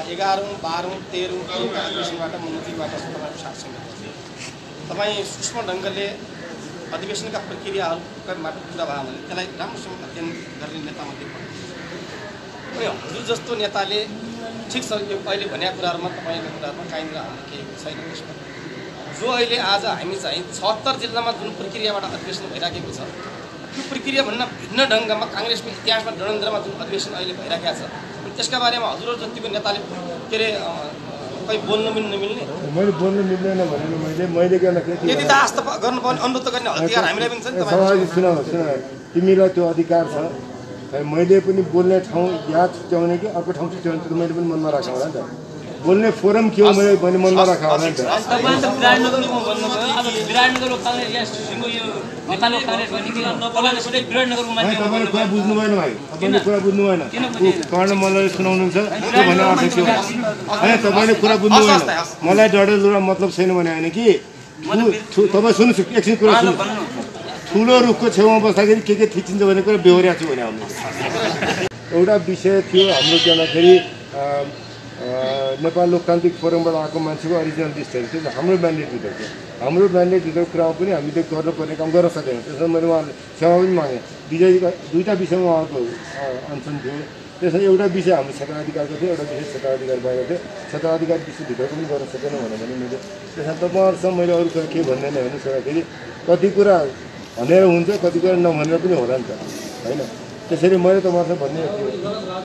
11औं 12औं 13औं का अधिवेशनबाट म नजिकबाट तपाईँको साथसँग बसेँ। तपाईँ सूक्ष्म ढङ्गले अधिवेशनका प्रक्रियाहरूबाट कुरा भयो भने त्यसलाई राम्रोसँग अध्ययन गर्ने नेतामध्ये पर्छ। हजुर जस्तो नेताले ठिक छ यो अहिले भनेका कुराहरूमा तपाईँको कुराहरूमा काहीँनिर हाल्ने केही छैन त्यसमा। जो अहिले आज हामी चाहिँ 76 जिल्लामा जुन प्रक्रियाबाट अधिवेशन भइराखेको छ त्यो प्रक्रियाभन्दा भिन्न ढङ्गमा काङ्ग्रेसको इतिहासमा रणनीतिमा जुन अधिवेशन अहिले भइराखेको छ त्यसका बारेमा हजुरहरू जतिको नेताले के अरे खै बोल्नु नमिल्ने मैले बोल्नु मिल्दैन भनेर मैले गर्न के यदि त आस्था गर्नुपर्ने अनुरोध गर्ने अधिकार हामीलाई पनि छ नि तपाईँ सुन तिमीलाई त्यो अधिकार छ। मैले पनि बोल्ने ठाउँ यहाँ छुट्याउने कि अर्को ठाउँ छुट्याउने त मैले पनि मनमा राखेँ होला नि त। बोल्ने फोरम के हो मैले पनि मनमा राखेँ होला नि त। तपाईँले कुरा बुझ्नु भएन भाइ, तपाईँले कुरा बुझ्नु भएन। कर्ण मल्लले सुनाउनुहुन्छ त्यो भने अर्थ के हो होइन, तपाईँले कुरा बुझ्नु भएन। मलाई डडेलधुरा मतलब छैन भने होइन कि तपाईँ सुन्नुहोस् एकछिन कुरा सुन्नु। ठुलो रुखको छेउमा बस्दाखेरि के थिचिन्छ भन्ने कुरा बेहोरिया छु भने आउनु। एउटा विषय थियो हाम्रो के भन्दाखेरि नेपाल लोकतान्त्रिक फोरमबाट आएको मान्छेको ओरिजिनल लिस्टहरू थियो हाम्रो म्यान्डेटभित्र थियो। हाम्रो म्यान्डेटभित्रको कुरा पनि हामीले गर्नुपर्ने काम गर्न सकेनौँ। त्यसमा मैले उहाँले सेवा पनि मागेँ। दुईवटा विषयमा उहाँको अनसन थियो। त्यसमा एउटा विषय हाम्रो क्षेत्राधिकारको थियो, एउटा विषय क्षेत्राधिकार बाहिर थियो। क्षेत्राधिकार विषयभित्र पनि गर्न सकेनौँ भने मैले त्यसमा तपाईँहरूसँग मैले अरू कुरा के भन्दैन भने सोद्धाखेरि कति कुरा भनेर हुन्छ, कति कुरा नभनेर पनि होला नि त होइन। त्यसरी मैले तपाईँहरूलाई भन्ने